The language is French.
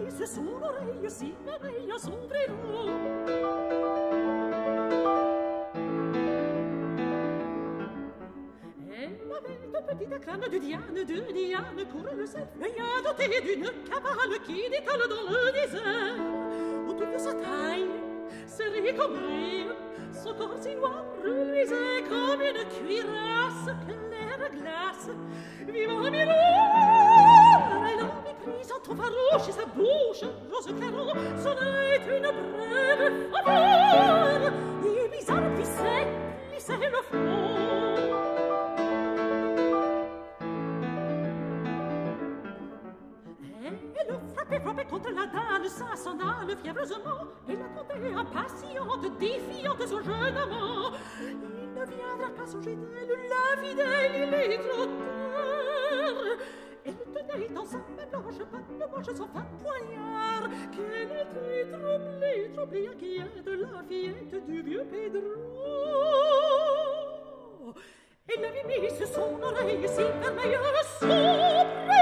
mis sur son oreille si merveille à son prénom. Elle avait un petit crâne de Diane, coureuse effrayée, dotée d'une cavale qui détale dans le désert. Autour de sa taille, serrée comme brille, son corps si noir reluisait comme une cuirasse, claire glace, vivant miroir. Elle avait pris un ton farouche et sa bouche, rose clairon, son œil une brève faveur. Des bizarres plissaient le front. Elle frappait contre la dalle, sa sandale fiévreusement. Elle attendait impatiente, défiante son jeune amant. Il ne viendra pas songer d'elle, la fidèle, il est trop tard. Elle tenait dans sa main blanche, patte blanche, son fin poignard. Qu'elle était troublée, inquiète, la fillette du vieux Pedro. Elle l'avait mis sur son oreille si merveilleuse, son